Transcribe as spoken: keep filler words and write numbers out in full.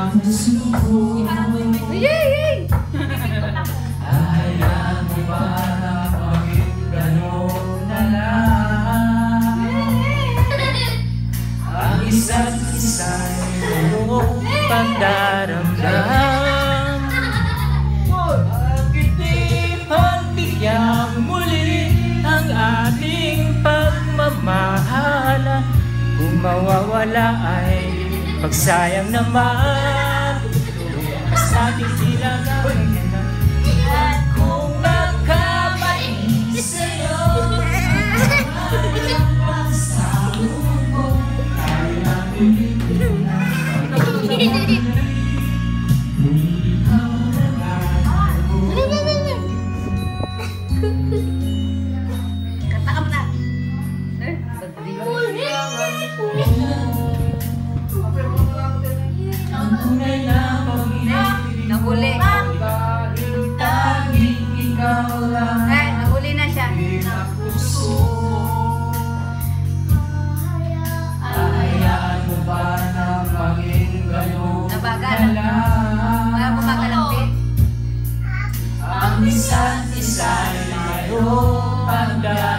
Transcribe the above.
suko. Yay! Hayaan mo ba na maging gano'n na lang? Ang isa't isa'y mayroong pagdaramdam. Bakit di pagbigyan muli ang ating pagmamahala? Kung mawawala ay pagsayang naman. Lumakas natin sila gawin na. At kung nagkamali sa'yo, ang sabon mo ay nabilitin na. Nahuli. Eh, nahuli na siya. Hayaan mo ba na maging gano'n na lang? Wala Ang isa't isa'y mayroong pagdaramdam.